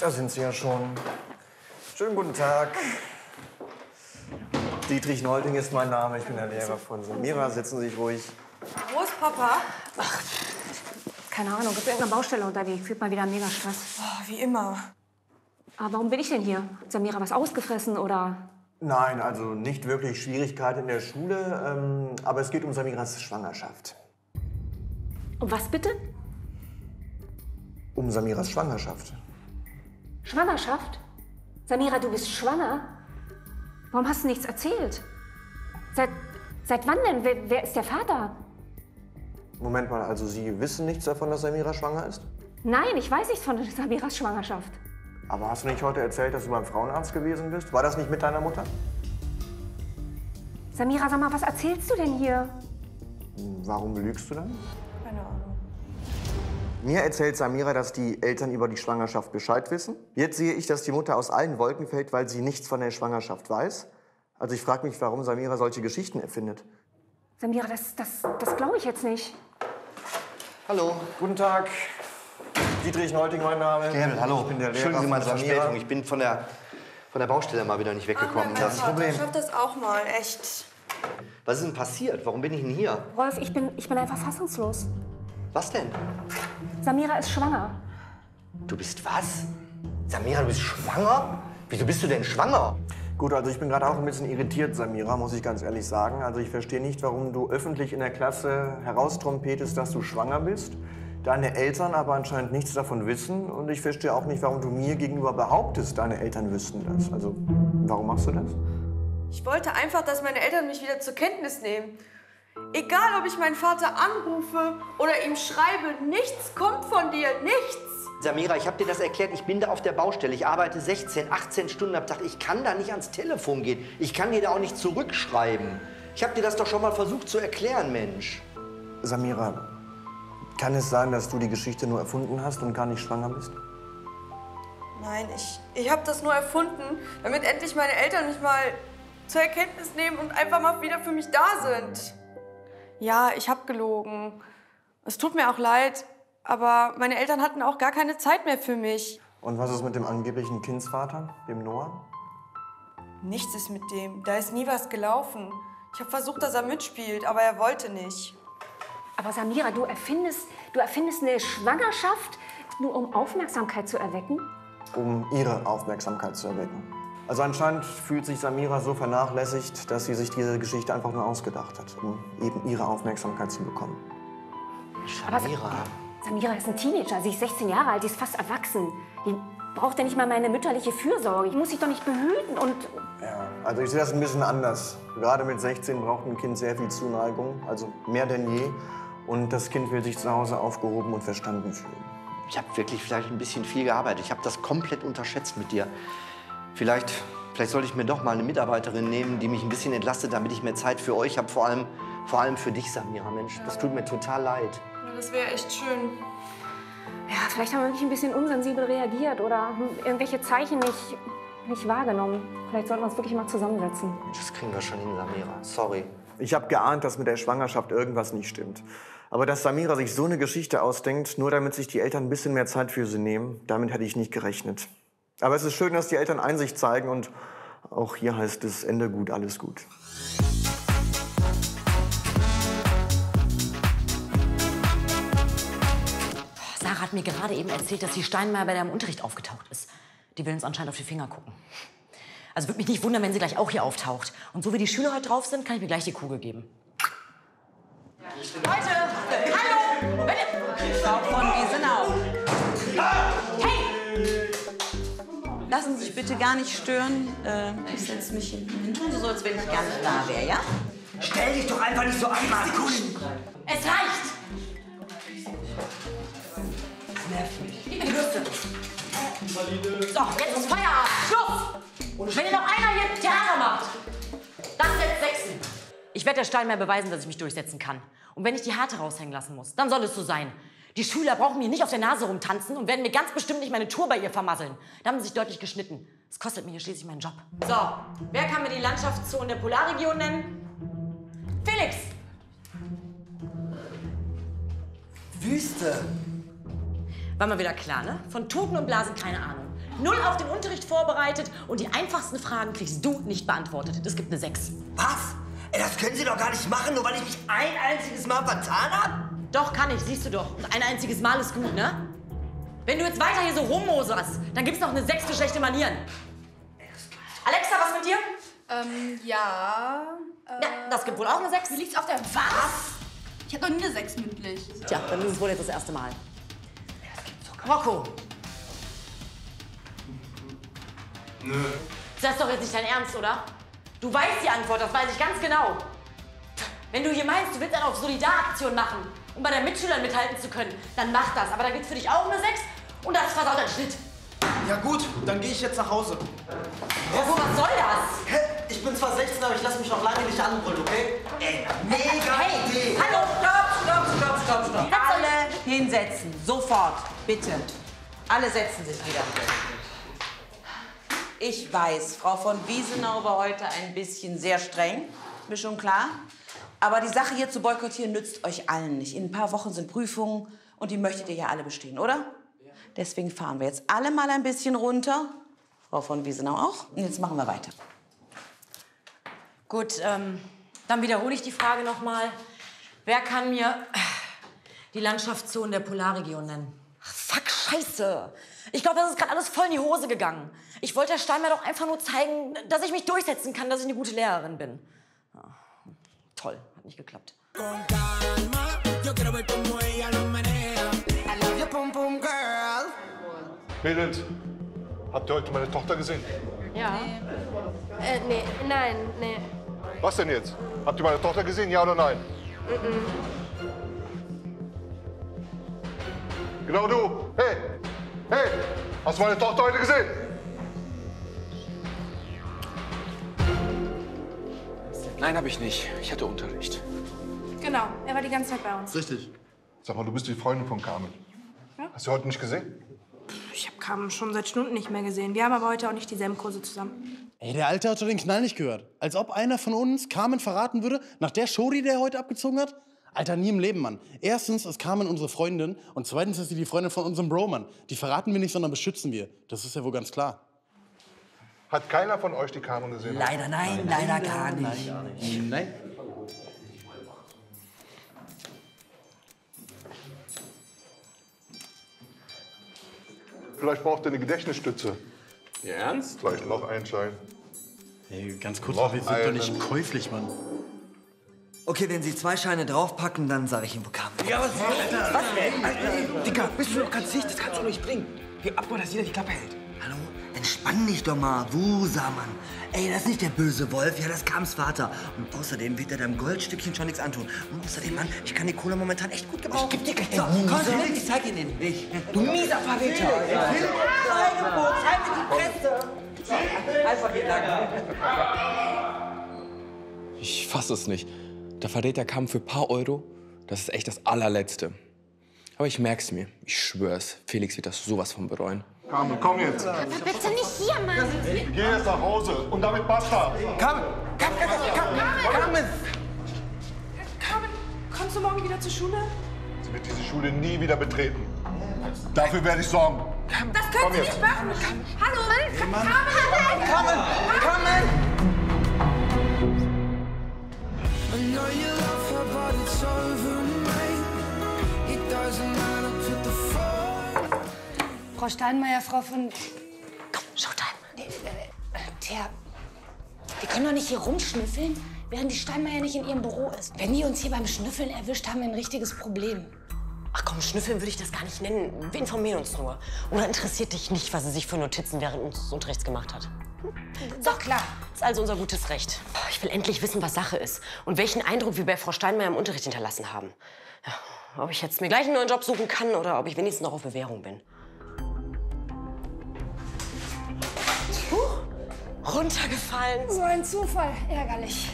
Da sind Sie ja schon. Schönen guten Tag. Dietrich Nolding ist mein Name. Ich bin der Lehrer von Samira. Setzen Sie sich ruhig. Wo ist Papa? Ach, keine Ahnung. Gibt irgendeine Baustelle unterwegs. Fühlt mal wieder mega Stress. Oh, wie immer. Aber warum bin ich denn hier? Hat Samira was ausgefressen oder? Nein, also nicht wirklich Schwierigkeiten in der Schule. Aber es geht um Samiras Schwangerschaft. Um was bitte? Um Samiras Schwangerschaft. Schwangerschaft? Samira, du bist schwanger? Warum hast du nichts erzählt? Seit wann denn? Wer ist der Vater? Moment mal, also Sie wissen nichts davon, dass Samira schwanger ist? Nein, ich weiß nichts von Samiras Schwangerschaft. Aber hast du nicht heute erzählt, dass du beim Frauenarzt gewesen bist? War das nicht mit deiner Mutter? Samira, sag mal, was erzählst du denn hier? Warum lügst du dann? Keine Ahnung. Mir erzählt Samira, dass die Eltern über die Schwangerschaft Bescheid wissen. Jetzt sehe ich, dass die Mutter aus allen Wolken fällt, weil sie nichts von der Schwangerschaft weiß. Also ich frage mich, warum Samira solche Geschichten erfindet. Samira, das glaube ich jetzt nicht. Hallo. Guten Tag. Dietrich Nolding, mein Name. Herr hallo. Ich bin der Lehrer Entschuldigen Sie meine von Samira. Verspätung. Ich bin von der Baustelle mal wieder nicht weggekommen. Mein Vater schafft das auch mal, echt. Was ist denn passiert? Warum bin ich denn hier? Rolf, ich bin einfach fassungslos. Was denn? Samira ist schwanger. Du bist was? Samira, du bist schwanger? Wieso bist du denn schwanger? Gut, also ich bin gerade auch ein bisschen irritiert, Samira, muss ich ganz ehrlich sagen. Also ich verstehe nicht, warum du öffentlich in der Klasse heraustrompetest, dass du schwanger bist. Deine Eltern aber anscheinend nichts davon wissen. Und ich verstehe auch nicht, warum du mir gegenüber behauptest, deine Eltern wüssten das. Also, warum machst du das? Ich wollte einfach, dass meine Eltern mich wieder zur Kenntnis nehmen. Egal, ob ich meinen Vater anrufe oder ihm schreibe, nichts kommt von dir, nichts. Samira, ich habe dir das erklärt. Ich bin da auf der Baustelle. Ich arbeite 16, 18 Stunden am Tag. Ich kann da nicht ans Telefon gehen. Ich kann dir da auch nicht zurückschreiben. Ich habe dir das doch schon mal versucht zu erklären, Mensch. Samira, kann es sein, dass du die Geschichte nur erfunden hast und gar nicht schwanger bist? Nein, ich habe das nur erfunden, damit endlich meine Eltern mich mal zur Erkenntnis nehmen und einfach mal wieder für mich da sind. Ja, ich habe gelogen. Es tut mir auch leid, aber meine Eltern hatten auch gar keine Zeit mehr für mich. Und was ist mit dem angeblichen Kindsvater, dem Noah? Nichts ist mit dem. Da ist nie was gelaufen. Ich habe versucht, dass er mitspielt, aber er wollte nicht. Aber Samira, du erfindest eine Schwangerschaft, nur um Aufmerksamkeit zu erwecken? Um ihre Aufmerksamkeit zu erwecken. Also anscheinend fühlt sich Samira so vernachlässigt, dass sie sich diese Geschichte einfach nur ausgedacht hat, um eben ihre Aufmerksamkeit zu bekommen. Samira ist ein Teenager, sie ist 16 Jahre alt, sie ist fast erwachsen. Die braucht ja nicht mal meine mütterliche Fürsorge. Ich muss sich doch nicht behüten und... Ja, also ich sehe das ein bisschen anders. Gerade mit 16 braucht ein Kind sehr viel Zuneigung, also mehr denn je. Und das Kind will sich zu Hause aufgehoben und verstanden fühlen. Ich habe wirklich vielleicht ein bisschen viel gearbeitet. Ich habe das komplett unterschätzt mit dir. Vielleicht sollte ich mir doch mal eine Mitarbeiterin nehmen, die mich ein bisschen entlastet, damit ich mehr Zeit für euch habe. Vor allem für dich, Samira, Mensch. Das tut mir total leid. Ja, das wäre echt schön. Ja, vielleicht haben wir wirklich ein bisschen unsensibel reagiert oder irgendwelche Zeichen nicht wahrgenommen. Vielleicht sollten wir uns wirklich mal zusammensetzen. Das kriegen wir schon hin, Samira. Sorry. Ich habe geahnt, dass mit der Schwangerschaft irgendwas nicht stimmt. Aber dass Samira sich so eine Geschichte ausdenkt, nur damit sich die Eltern ein bisschen mehr Zeit für sie nehmen, damit hätte ich nicht gerechnet. Aber es ist schön, dass die Eltern Einsicht zeigen und auch hier heißt es Ende gut, alles gut. Sarah hat mir gerade eben erzählt, dass die Steinmeier bei der im Unterricht aufgetaucht ist. Die will uns anscheinend auf die Finger gucken. Also würde mich nicht wundern, wenn sie gleich auch hier auftaucht. Und so wie die Schüler heute drauf sind, kann ich mir gleich die Kugel geben. Leute, hallo! Von Wiesenau. Hey! Lassen Sie sich bitte gar nicht stören. Ich setze mich hinten hin. Tun Sie so, als wenn ich gar nicht da wäre, ja? Stell dich doch einfach nicht so an, Mann! Es reicht! Das nervt mich. Gib mir die Bürste. So, jetzt ist Feierabend. Schluss! Wenn ihr noch einer hier Theater macht, dann setzt 6. Ich werde der Steinmeier beweisen, dass ich mich durchsetzen kann. Und wenn ich die Haare raushängen lassen muss, dann soll es so sein. Die Schüler brauchen mir nicht auf der Nase rumtanzen und werden mir ganz bestimmt nicht meine Tour bei ihr vermasseln. Da haben sie sich deutlich geschnitten. Das kostet mir hier schließlich meinen Job. So, wer kann mir die Landschaftszone der Polarregion nennen? Felix! Wüste. War mal wieder klar, ne? Von Toten und Blasen keine Ahnung. null auf den Unterricht vorbereitet und die einfachsten Fragen kriegst du nicht beantwortet. Das gibt eine 6. Was? Ey, das können Sie doch gar nicht machen, nur weil ich mich ein einziges Mal vertan habe? Doch, kann ich, siehst du doch. Und ein einziges Mal ist gut, ne? Wenn du jetzt weiter hier so rummoserst, dann gibt's noch eine 6 für schlechte Manieren. Alexa, was mit dir? Ja. Ja, das gibt wohl auch eine 6. Wie liegt's auf der Was? Ich hab doch nie eine 6 mündlich. Tja, dann ist es wohl jetzt das erste Mal. Rocco. Nö. Das ist doch jetzt nicht dein Ernst, oder? Du weißt die Antwort, das weiß ich ganz genau. Wenn du hier meinst, du willst eine auf Solidaraktion machen, um bei deinen Mitschülern mithalten zu können, dann mach das. Aber dann gibt's für dich auch eine 6 und das versaut dein Schnitt. Ja gut, dann gehe ich jetzt nach Hause. Rocco, was soll das? Hä? Ich bin zwar 16, aber ich lasse mich noch lange nicht anbrüllen, okay? Ey, mega Hey, Idee! hallo, Stopp. Alle hinsetzen, sofort, bitte. Alle setzen sich wieder. Ich weiß, Frau von Wiesenau war heute ein bisschen sehr streng, mir schon klar. Aber die Sache hier zu boykottieren nützt euch allen nicht. In ein paar Wochen sind Prüfungen und die möchtet ihr ja alle bestehen, oder? Deswegen fahren wir jetzt alle mal ein bisschen runter. Frau von Wiesenau auch. Und jetzt machen wir weiter. Gut, dann wiederhole ich die Frage noch mal. Wer kann mir die Landschaftszonen der Polarregion nennen? Ach, fuck, scheiße. Ich glaube, das ist gerade alles voll in die Hose gegangen. Ich wollte Herr Steinmeier doch einfach nur zeigen, dass ich mich durchsetzen kann, dass ich eine gute Lehrerin bin. Ja, toll, hat nicht geklappt. Mädels, habt ihr heute meine Tochter gesehen? Ja. Nee, nein, nee. Was denn jetzt? Habt ihr meine Tochter gesehen, ja oder nein? Genau du. Hey, hey, hast du meine Tochter heute gesehen? Nein, habe ich nicht. Ich hatte Unterricht. Genau, er war die ganze Zeit bei uns. Richtig. Sag mal, du bist die Freundin von Carmen. Ja? Hast du heute nicht gesehen? Ich habe Carmen schon seit Stunden nicht mehr gesehen. Wir haben aber heute auch nicht dieselben Kurse zusammen. Ey, der Alte hat doch den Knall nicht gehört. Als ob einer von uns Carmen verraten würde, nach der Show, die der heute abgezogen hat. Alter, nie im Leben, Mann. Erstens ist Carmen unsere Freundin und zweitens ist sie die Freundin von unserem Bro, Mann. Die verraten wir nicht, sondern beschützen wir. Das ist ja wohl ganz klar. Hat keiner von euch die Carmen gesehen? Leider nein, leider gar nicht. Nein. Vielleicht braucht ihr eine Gedächtnisstütze. Ihr Ernst? Vielleicht noch einen Schein. Ey, ganz kurz, Noch wir sind doch nicht einen. käuflich, Mann. Okay, wenn Sie 2 Scheine draufpacken, dann sage ich Ihnen, wo Carmen. Ja, was denn? Alter, Digga, bist du doch ganz dicht? Das kannst du nicht bringen. Geh ab, dass jeder die Klappe hält. Hallo? Entspann dich doch mal, Wusa, Mann. Ey, das ist nicht der böse Wolf, ja, das ist Carmens Vater. Und außerdem wird er deinem Goldstückchen schon nichts antun. Und außerdem, Mann, ich kann die Kohle momentan echt gut gebrauchen. Ich geb dir gleich So, komm, Mieser. ich zeig ihn Ihnen. Du mieser Verräter. Einfach hier lang. Ich fasse es nicht. Der Verräter kam für ein paar Euro. Das ist echt das allerletzte. Aber ich merk's mir. Ich schwör's. Felix wird das sowas von bereuen. Carmen, komm jetzt. Aber bitte nicht hier, Mann. Geh jetzt nach Hause und damit basta. Carmen! Carmen, kommst du morgen wieder zur Schule? Sie wird diese Schule nie wieder betreten. Dafür werde ich sorgen. Das können Sie nicht machen. Hallo, Carmen! Frau Steinmeier, Frau von... Komm, Showtime. Tja, wir können doch nicht hier rumschnüffeln, während die Steinmeier nicht in ihrem Büro ist. Wenn die uns hier beim Schnüffeln erwischt, haben wir ein richtiges Problem. Ach komm, schnüffeln würde ich das gar nicht nennen. Wir informieren uns nur. Oder interessiert dich nicht, was sie sich für Notizen während des Unterrichts gemacht hat? Doch, klar. Das ist also unser gutes Recht. Ich will endlich wissen, was Sache ist und welchen Eindruck wir bei Frau Steinmeier im Unterricht hinterlassen haben. Ja, ob ich jetzt mir gleich einen neuen Job suchen kann oder ob ich wenigstens noch auf Bewährung bin. Runtergefallen. So ein Zufall. Ärgerlich.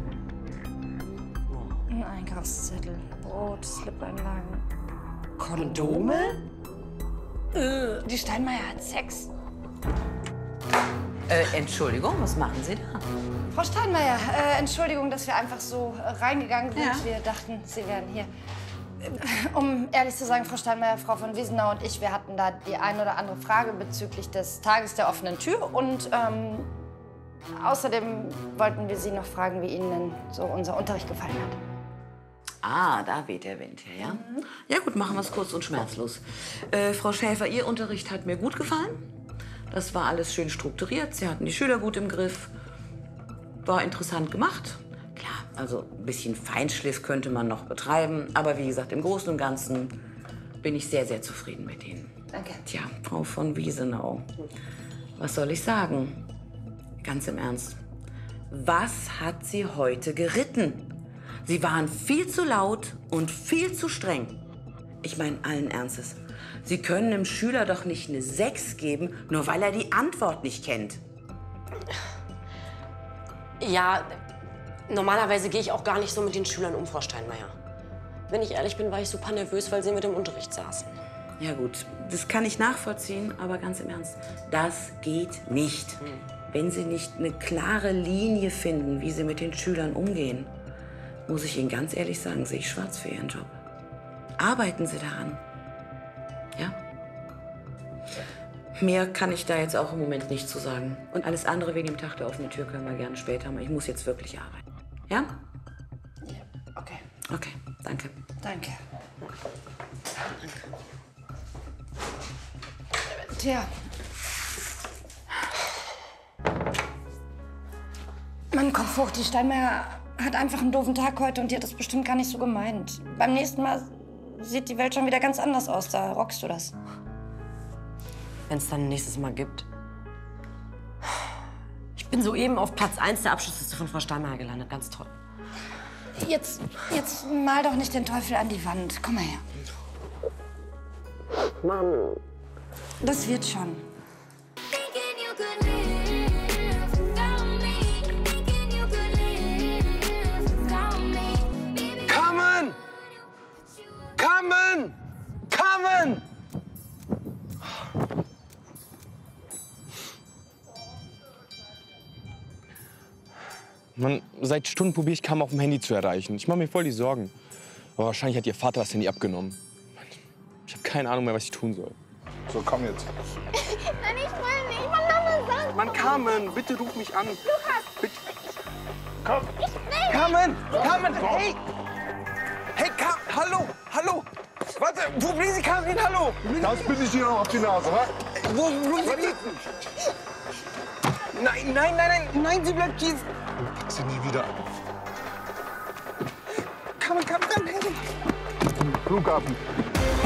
Ein Einkaufszettel, Brot, Slip-Einlagen. Kondome? Die Steinmeier hat Sex. Entschuldigung, was machen Sie da? Frau Steinmeier, Entschuldigung, dass wir einfach so reingegangen sind. Ja. Wir dachten, Sie wären hier. Um ehrlich zu sagen, Frau Steinmeier, Frau von Wiesenau und ich, wir hatten da die ein oder andere Frage bezüglich des Tages der offenen Tür. Und außerdem wollten wir Sie noch fragen, wie Ihnen denn so unser Unterricht gefallen hat. Ah, da weht der Wind her, ja? Ja gut, machen wir es kurz und schmerzlos. Frau Schäfer, Ihr Unterricht hat mir gut gefallen. Das war alles schön strukturiert. Sie hatten die Schüler gut im Griff. War interessant gemacht. Klar, also ein bisschen Feinschliff könnte man noch betreiben. Aber wie gesagt, im Großen und Ganzen bin ich sehr, sehr zufrieden mit Ihnen. Danke. Tja, Frau von Wiesenau, was soll ich sagen? Ganz im Ernst. Was hat Sie heute geritten? Sie waren viel zu laut und viel zu streng. Ich meine allen Ernstes. Sie können dem Schüler doch nicht eine 6 geben, nur weil er die Antwort nicht kennt. Ja, normalerweise gehe ich auch gar nicht so mit den Schülern um, Frau Steinmeier. Wenn ich ehrlich bin, war ich super nervös, weil sie mit im Unterricht saßen. Ja gut, das kann ich nachvollziehen, aber ganz im Ernst, das geht nicht. Wenn Sie nicht eine klare Linie finden, wie Sie mit den Schülern umgehen, muss ich Ihnen ganz ehrlich sagen, sehe ich schwarz für Ihren Job. Arbeiten Sie daran. Ja? Mehr kann ich da jetzt auch im Moment nicht zu sagen. Und alles andere wegen dem Tag der offenen Tür können wir gerne später machen. Ich muss jetzt wirklich arbeiten. Ja? Ja, okay. Okay, danke. Danke. Tja. Mann, Kopf hoch, die Steinmeier hat einfach einen doofen Tag heute und die hat das bestimmt gar nicht so gemeint. Beim nächsten Mal sieht die Welt schon wieder ganz anders aus. Da rockst du das. Wenn es dann ein nächstes Mal gibt. Ich bin soeben auf Platz 1 der Abschlussliste von Frau Steinmeier gelandet. Ganz toll. Jetzt mal doch nicht den Teufel an die Wand. Komm mal her. Mann. Das wird schon. Carmen! Carmen! Carmen! Mann, seit Stunden probiere ich Carmen auf dem Handy zu erreichen. Ich mache mir voll die Sorgen. Aber wahrscheinlich hat ihr Vater das Handy abgenommen. Mann, ich habe keine Ahnung mehr, was ich tun soll. So, komm jetzt. Nein, ich will nicht. Ich will Mama sagen. Mann, Carmen, bitte ruf mich an. Lukas! Bitte. Komm! Carmen! Carmen! Hey! Hey, hallo! Hallo! Warte, wo bringen Sie Carmen hin? Hallo! Das bin ich dir noch auf die Nase, wa? Wo bringen Sie die? Nein, sie bleibt hier. Pack sie nie wieder. Carmen, hey! Flughafen.